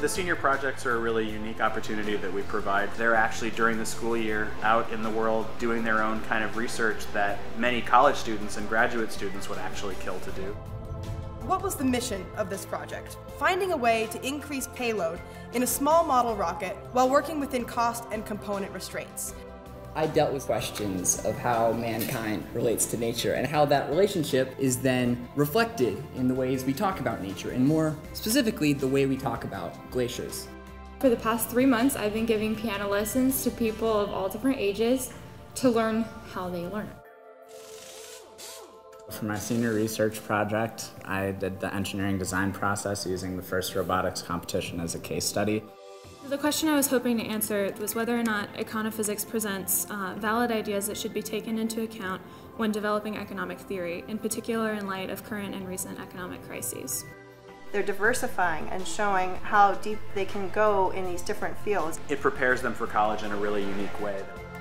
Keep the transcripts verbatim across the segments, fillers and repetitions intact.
The senior projects are a really unique opportunity that we provide. They're actually during the school year out in the world doing their own kind of research that many college students and graduate students would actually kill to do. What was the mission of this project? Finding a way to increase payload in a small model rocket while working within cost and component restraints. I dealt with questions of how mankind relates to nature and how that relationship is then reflected in the ways we talk about nature, and more specifically, the way we talk about glaciers. For the past three months, I've been giving piano lessons to people of all different ages to learn how they learn. For my senior research project, I did the engineering design process using the first robotics competition as a case study. The question I was hoping to answer was whether or not econophysics presents uh, valid ideas that should be taken into account when developing economic theory, in particular in light of current and recent economic crises. They're diversifying and showing how deep they can go in these different fields. It prepares them for college in a really unique way.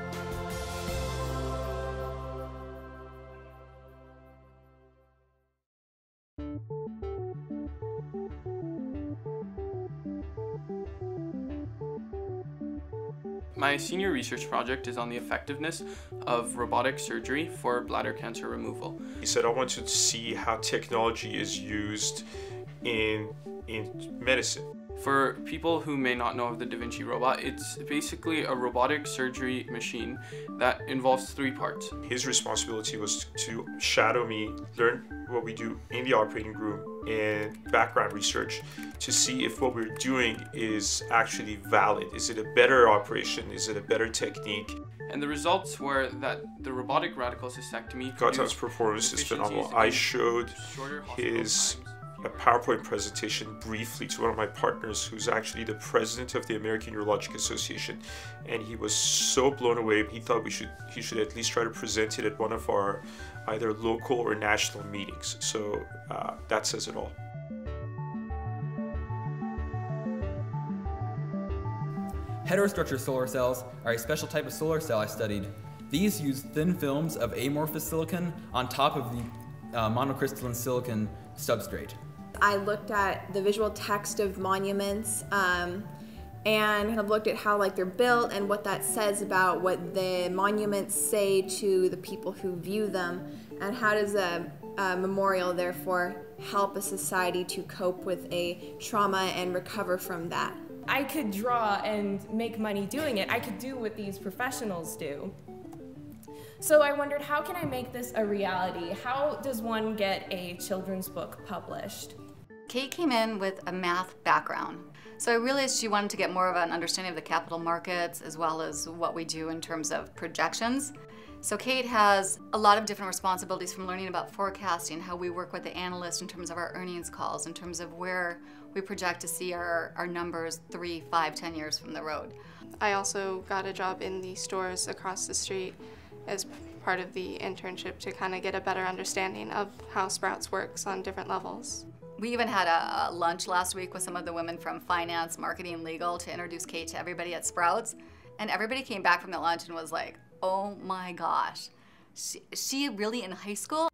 My senior research project is on the effectiveness of robotic surgery for bladder cancer removal. He said, I want to see how technology is used in, in medicine. For people who may not know of the Da Vinci robot, it's basically a robotic surgery machine that involves three parts. His responsibility was to shadow me, learn what we do in the operating room and background research to see if what we're doing is actually valid. Is it a better operation? Is it a better technique? And the results were that the robotic radical cystectomy Gautam's performance is phenomenal. I showed his a PowerPoint presentation briefly to one of my partners who's actually the president of the American Urologic Association, and he was so blown away. He thought we should he should at least try to present it at one of our either local or national meetings. So uh, that says it all. Heterostructure solar cells are a special type of solar cell I studied. These use thin films of amorphous silicon on top of the uh, monocrystalline silicon substrate. I looked at the visual text of monuments um, and kind of looked at how like they're built and what that says about what the monuments say to the people who view them, and how does a, a memorial therefore help a society to cope with a trauma and recover from that. I could draw and make money doing it. I could do what these professionals do. So I wondered, how can I make this a reality? How does one get a children's book published? Kate came in with a math background. So I realized she wanted to get more of an understanding of the capital markets as well as what we do in terms of projections. So Kate has a lot of different responsibilities, from learning about forecasting, how we work with the analysts in terms of our earnings calls, in terms of where we project to see our, our numbers three, five, ten years from the road. I also got a job in the stores across the street as part of the internship to kind of get a better understanding of how Sprouts works on different levels. We even had a, a lunch last week with some of the women from finance, marketing, legal to introduce Kate to everybody at Sprouts. And everybody came back from the lunch and was like, oh my gosh, she, she really in high school?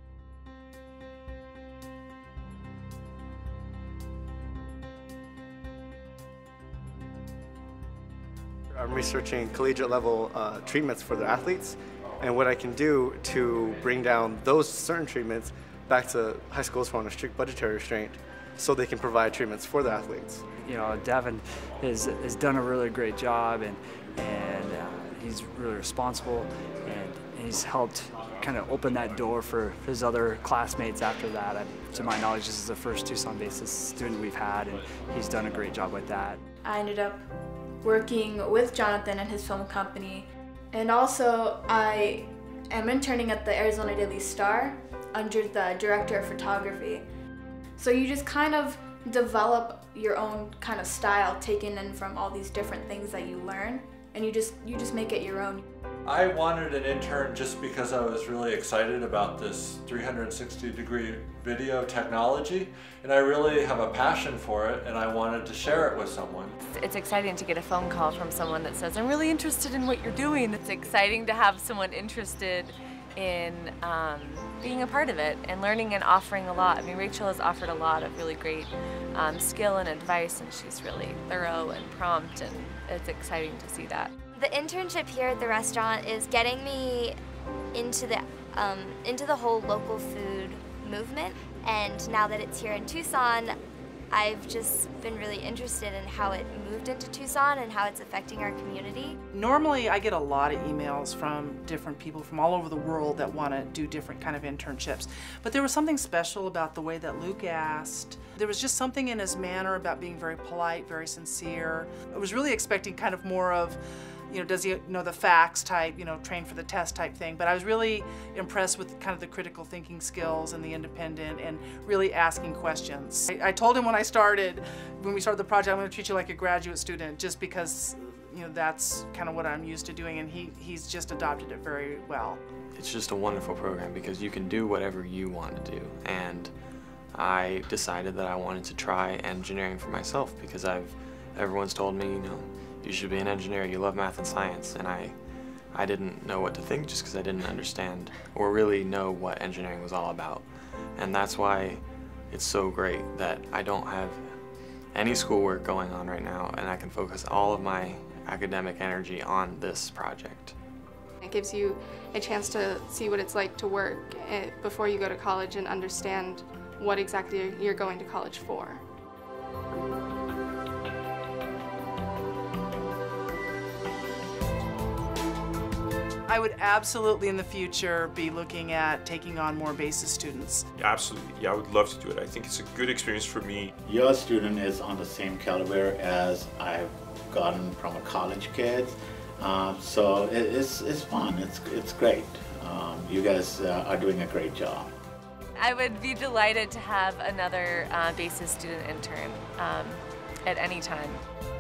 I'm researching collegiate level uh, treatments for the athletes, and what I can do to bring down those certain treatments back to high schools who are on a strict budgetary restraint so they can provide treatments for the athletes. You know, Devin has, has done a really great job, and, and uh, he's really responsible, and he's helped kind of open that door for his other classmates after that. And to my knowledge, this is the first Tucson-based student we've had, and he's done a great job with that. I ended up working with Jonathan and his film company, and also I am interning at the Arizona Daily Star under the director of photography. So you just kind of develop your own kind of style, taken in from all these different things that you learn, and you just you just make it your own. I wanted an intern just because I was really excited about this three hundred sixty degree video technology, and I really have a passion for it, and I wanted to share it with someone. It's exciting to get a phone call from someone that says, I'm really interested in what you're doing. It's exciting to have someone interested in um, being a part of it and learning and offering a lot. I mean, Rachel has offered a lot of really great um, skill and advice, and she's really thorough and prompt, and it's exciting to see that. The internship here at the restaurant is getting me into the um, into the whole local food movement, and now that it's here in Tucson, I've just been really interested in how it moved into Tucson and how it's affecting our community. Normally I get a lot of emails from different people from all over the world that want to do different kind of internships. But there was something special about the way that Luke asked. There was just something in his manner about being very polite, very sincere. I was really expecting kind of more of, you know, does he know the facts type, you know, train for the test type thing. But I was really impressed with kind of the critical thinking skills and the independent and really asking questions. I, I told him when I started, when we started the project, I'm going to treat you like a graduate student just because, you know, that's kind of what I'm used to doing, and he, he's just adopted it very well. It's just a wonderful program because you can do whatever you want to do, and I decided that I wanted to try engineering for myself because I've, everyone's told me, you know, you should be an engineer, you love math and science, and I, I didn't know what to think just because I didn't understand or really know what engineering was all about. And that's why it's so great that I don't have any schoolwork going on right now, and I can focus all of my academic energy on this project. It gives you a chance to see what it's like to work before you go to college and understand what exactly you're going to college for. I would absolutely in the future be looking at taking on more BASIS students. Absolutely, yeah, I would love to do it. I think it's a good experience for me. Your student is on the same caliber as I've gotten from a college kid, um, so it, it's, it's fun, it's, it's great. Um, you guys uh, are doing a great job. I would be delighted to have another uh, BASIS student intern um, at any time.